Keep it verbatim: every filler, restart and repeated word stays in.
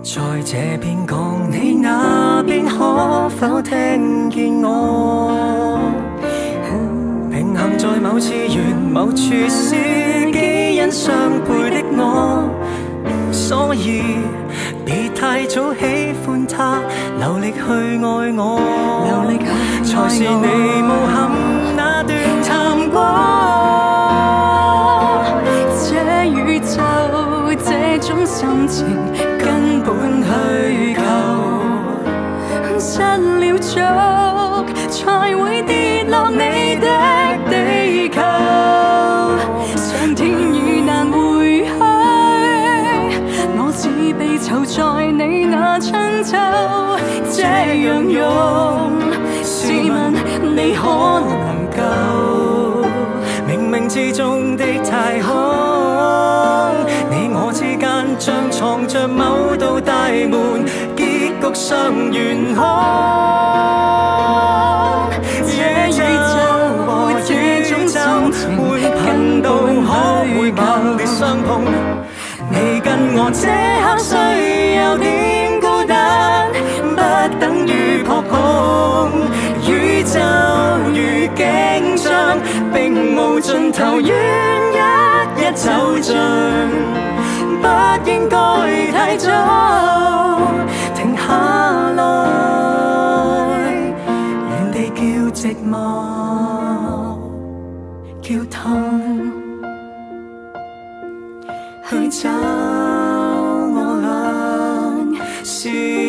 在這邊講，你那邊可否聽見我？平衡在某次元、某處是基因相配的我，所以別太早喜歡他，留力去愛我，留力去才是你無憾那段談過。這宇宙這種心情根本虛構，失了足才會跌落你的地球。上天已難回去，我只被囚在你那春秋。這樣用，試問你可能夠？冥冥之中的太空，你我之間將藏着某道大門，結局尚懸空。這宇宙和這種心情頻道可會猛烈相碰？你跟我這刻雖有點孤單，不等於撲空。宇宙如景象，並無盡頭，願一一走進。不應該太早停下來，原地叫寂寞，叫痛，去找我倆。